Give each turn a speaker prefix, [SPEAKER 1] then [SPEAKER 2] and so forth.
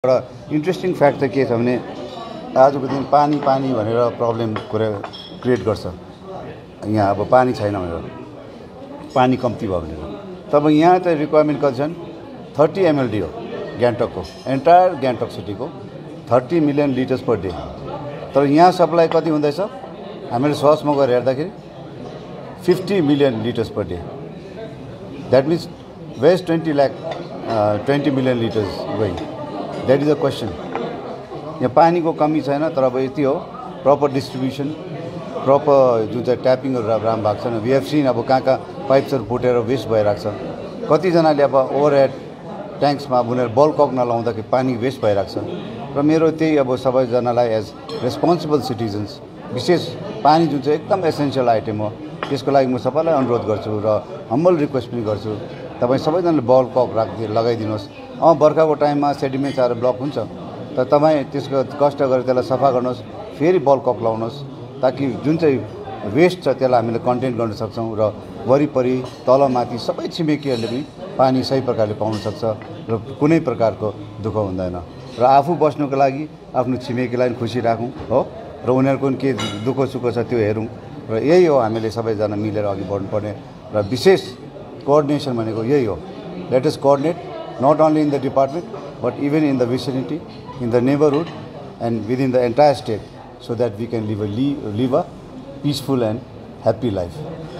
[SPEAKER 1] एउटा interesting fact चाहिँ के छ भने आजको दिन पानी भनेर प्रब्लम क्रिएट गर्छ। यहाँ अब पानी छैन भनेर, पानी कम्ती भयो भनेर। तब यहाँ चाहिँ रिक्वायरमेन्ट कति छन्? 30 MLD हो ग्याङ्टकको, एन्टायर ग्याङ्टक सिटीको 30 मिलियन लिटर्स पर डे। तर यहाँ सप्लाई कति हुँदैछ? हामीले सोर्समा गएर हेर्दाखेरि 50 million litres per day. That means waste 20 million litres going. That is a question. यहाँ पानीको कमी छैन, तर अब यति हो प्रपर डिस्ट्रिब्युसन, प्रपर जुन चाहिँ ट्यापिङहरू राम्रो भएको छैन। वी हेभ सिन अब कहाँ पाइप्सहरू फुटेर वेस्ट भइरहेको छ। कतिजनाले अब ओभरहेड ट्याङ्क्समा उनीहरू बल्क कक नलाउँदाखेरि पानी वेस्ट भइरहेको छ। र मेरो त्यही अब सबैजनालाई एज रेस्पोन्सिबल सिटिजन्स, विशेष पानी जुन चाहिँ एकदम एसेन्सियल आइटेम हो, त्यसको लागि म सबैलाई अनुरोध गर्छु र हम्बल रिक्वेस्ट पनि गर्छु, तपाईँ सबैजनाले बल्क कक लगाइदिनुहोस्। बर्खाको टाइममा सेडिमेन्ट्स आएर ब्लक हुन्छ, तर तपाईँ त्यसको कष्ट गरेर त्यसलाई सफा गर्नुहोस्, फेरि बल्क कक लाउनुहोस्, ताकि जुन चाहिँ वेस्ट छ त्यसलाई हामीले कन्टेन गर्न सक्छौँ र वरिपरि तलमाथि सबै छिमेकीहरूले पनि पानी सही प्रकारले पाउन सक्छ र कुनै प्रकारको दुःख हुँदैन। र आफू बस्नुको लागि आफ्नो छिमेकीलाई खुसी राखौँ हो, र उनीहरूको के दुःख सुख छ त्यो हेरौँ। र यही हो हामीले सबैजना मिलेर अघि बढ्नुपर्ने र विशेष कोअर्डिनेसन भनेको यही हो। Let us coordinate not only in the department but even in the vicinity, in the neighborhood and within the entire state, so that we can live a peaceful and happy life.